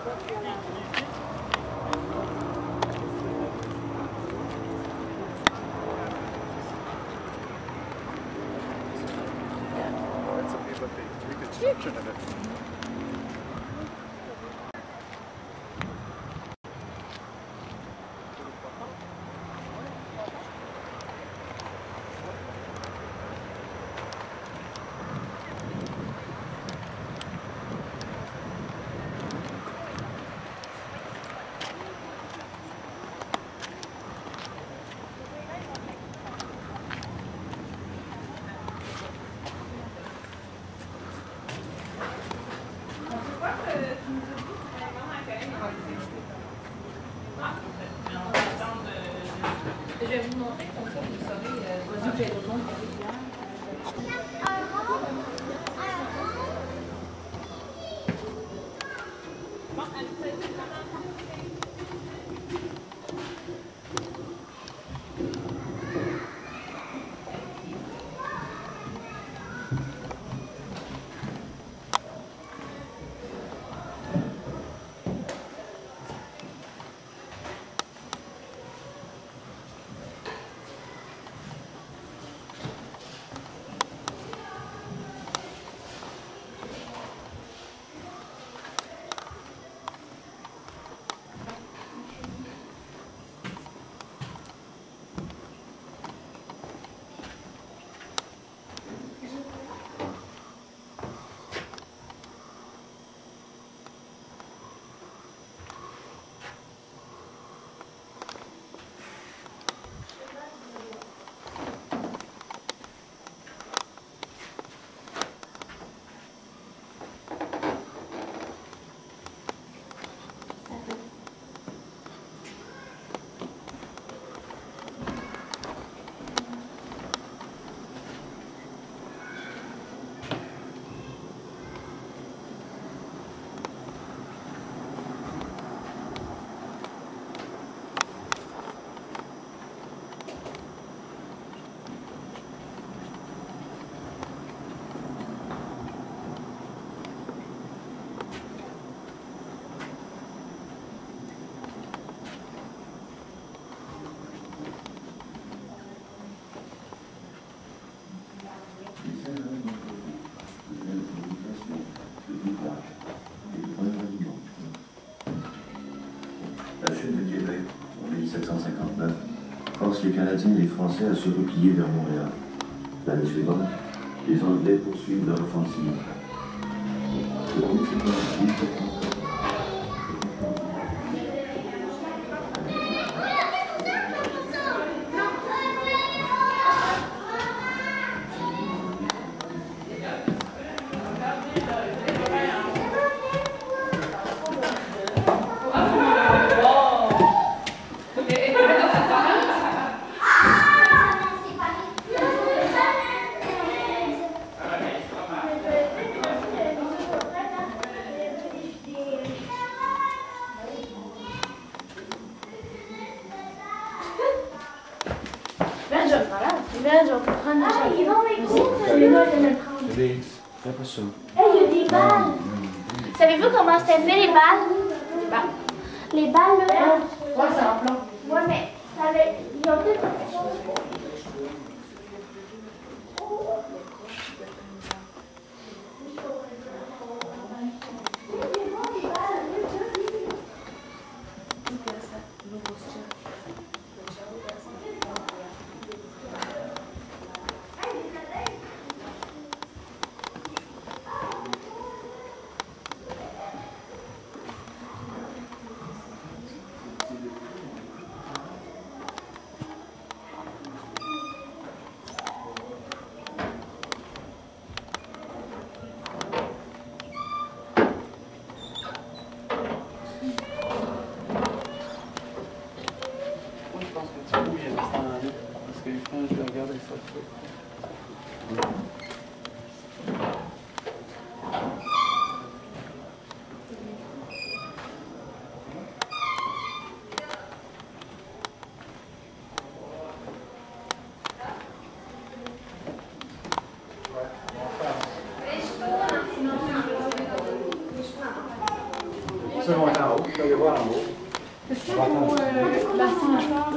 Reconstruction of it. Je vais vous montrer comme ça, vous saurez, j'ai d'autres mondes La chute de Québec, en 1759, force les Canadiens et les Français à se replier vers Montréal. L'année suivante, les Anglais poursuivent leur offensive. Là, j'en peux prendre un chaque. Celui-là, je vais le prendre. Fais pas ça. Hey, il y a des balles. Savez-vous comment c'était fait, les balles? Les balles. Les balles, là. Ouais, c'est en plomb. Ouais, mais ça avait... Ils ont fait quelque chose. Je vais regarder ça. C'est bon, les voir en haut. Est-ce que pour l'ascenseur,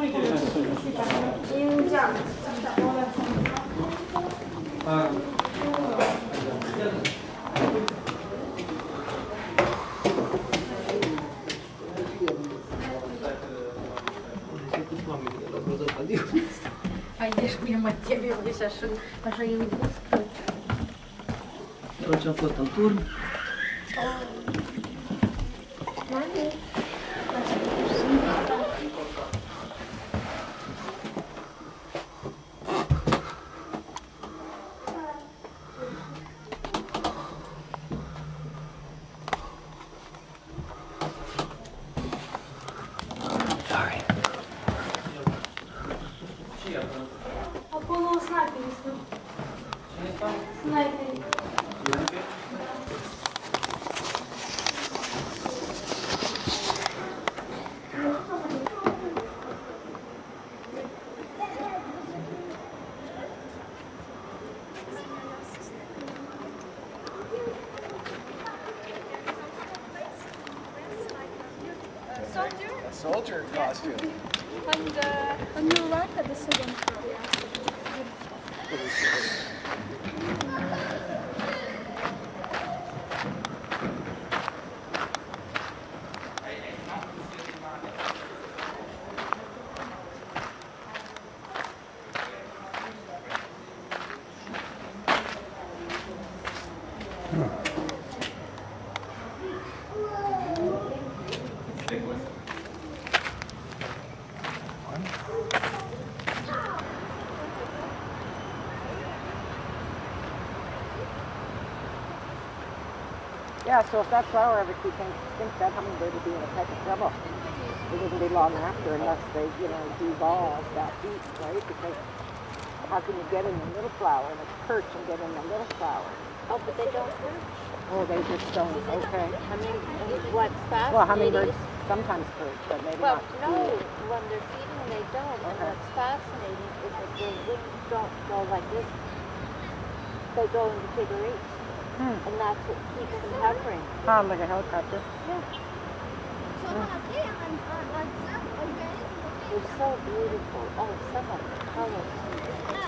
a ideš budeme tebe, budeš až aj ju vyskúť. Čo potom turn? Sorry. Apollo sniping. Sniping. A soldier costume. On you arrive at the second floor. Yeah, so if that flower ever became extinct, that hummingbird would be in a peck of trouble. It wouldn't be long after unless they, devolve that deep, right? Because how can you get in the little flower and perch and get in the little flower? Oh, but they don't perch. Oh, they just don't. Okay. I mean, what's fascinating Well, hummingbirds is, sometimes perch, but maybe well, not. no, when they're feeding, they don't. And Okay. what's fascinating is that their wings don't go like this. They go into figure eight. And that's what keeps them hovering. Oh, like a helicopter. Yeah. They're so beautiful. Oh, some of the colors.